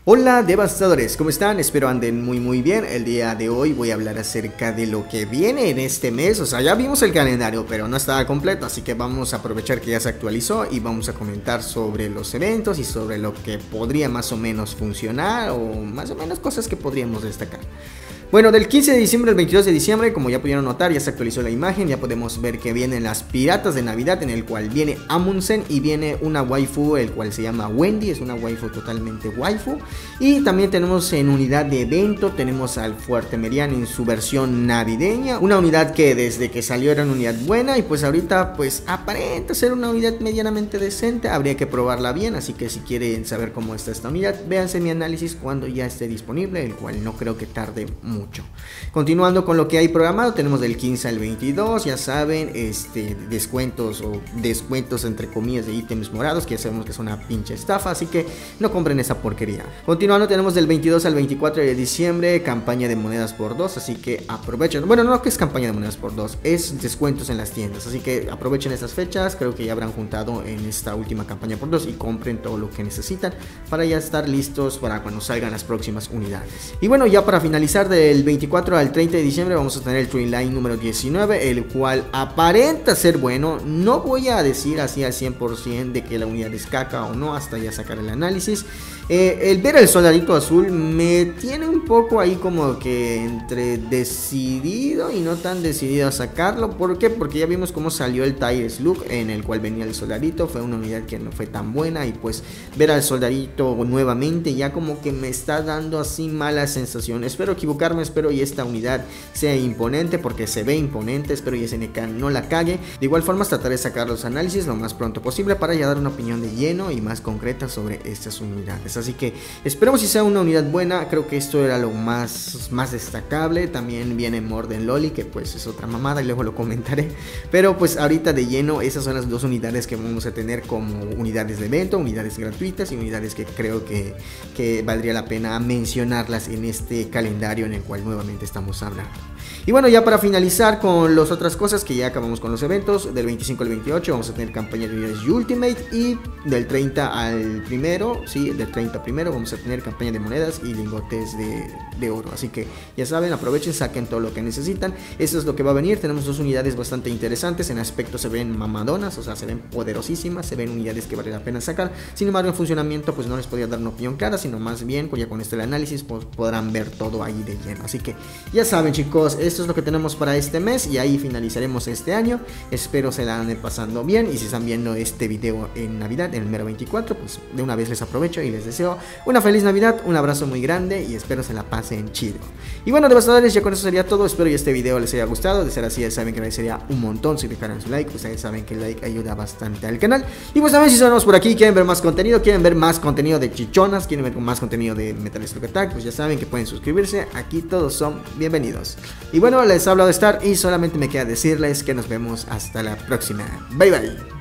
Hola devastadores, ¿cómo están? Espero anden muy bien. El día de hoy voy a hablar acerca de lo que viene en este mes. O sea, ya vimos el calendario, pero no estaba completo, así que vamos a aprovechar que ya se actualizó y vamos a comentar sobre los eventos y sobre lo que podría más o menos funcionar o más o menos cosas que podríamos destacar. Bueno, del 15 de diciembre al 22 de diciembre, como ya pudieron notar, ya se actualizó la imagen, ya podemos ver que vienen las piratas de Navidad, en el cual viene Amundsen y viene una waifu, el cual se llama Wendy, es una waifu totalmente waifu. Y también tenemos en unidad de evento, tenemos al Fuerte Merian en su versión navideña, una unidad que desde que salió era una unidad buena y pues ahorita pues aparenta ser una unidad medianamente decente, habría que probarla bien, así que si quieren saber cómo está esta unidad, véanse mi análisis cuando ya esté disponible, el cual no creo que tarde mucho. Continuando con lo que hay programado, tenemos del 15 al 22, ya saben, descuentos o descuentos entre comillas de ítems morados, que ya sabemos que es una pinche estafa, así que no compren esa porquería. Continuando, tenemos del 22 al 24 de diciembre, campaña de monedas por 2, así que aprovechen. Bueno, no que es campaña de monedas por 2, es descuentos en las tiendas, así que aprovechen estas fechas, creo que ya habrán juntado en esta última campaña por 2 y compren todo lo que necesitan para ya estar listos para cuando salgan las próximas unidades. Y bueno, ya para finalizar, del 24 al 30 de diciembre vamos a tener el Train Line número 19, el cual aparenta ser bueno. No voy a decir así al 100% de que la unidad es caca o no, hasta ya sacar el análisis. El ver el soldadito azul me tiene un poco ahí como que entre decidido y no tan decidido a sacarlo. ¿Por qué? Porque ya vimos cómo salió el Tire Slug, en el cual venía el soldadito. Fue una unidad que no fue tan buena y pues ver al soldadito nuevamente ya como que me está dando así mala sensación. Espero equivocarme, espero y esta unidad sea imponente, porque se ve imponente. Espero y SNK no la cague. De igual forma trataré de sacar los análisis lo más pronto posible para ya dar una opinión de lleno y más concreta sobre estas unidades. Así que esperemos si sea una unidad buena. Creo que esto era lo más destacable. También viene Morden Loli, que pues es otra mamada y luego lo comentaré. Pero pues ahorita de lleno esas son las dos unidades que vamos a tener como unidades de evento, unidades gratuitas y unidades que creo que valdría la pena mencionarlas en este calendario en el cual nuevamente estamos hablando. Y bueno, ya para finalizar con las otras cosas, que ya acabamos con los eventos, del 25 al 28 vamos a tener campaña de unidades Ultimate, y del 30 al primero, sí, del 30 al primero vamos a tener campaña de monedas y lingotes de oro. Así que ya saben, aprovechen, saquen todo lo que necesitan. Esto es lo que va a venir. Tenemos dos unidades bastante interesantes, en aspecto se ven mamadonas, o sea, se ven poderosísimas, se ven unidades que vale la pena sacar. Sin embargo, en funcionamiento pues no les podría dar una opinión clara, sino más bien ya con el análisis pues podrán ver todo ahí de lleno. Así que ya saben, chicos, esto es lo que tenemos para este mes y ahí finalizaremos este año. Espero se la anden pasando bien, y si están viendo este video en Navidad, en el mero 24, pues de una vez les aprovecho y les deseo una feliz Navidad, un abrazo muy grande y espero se la pasen chido. Y bueno, devastadores, ya con eso sería todo. Espero que este video les haya gustado. De ser así, ya saben que me sería un montón si dejaran su like. Ustedes saben que el like ayuda bastante al canal. Y pues también, si son nuevos por aquí, quieren ver más contenido, quieren ver más contenido de chichonas, quieren ver más contenido de Metal Slug Attack, pues ya saben que pueden suscribirse. Aquí todos son bienvenidos. Y bueno, les hablo de Star y solamente me queda decirles que nos vemos hasta la próxima. Bye bye.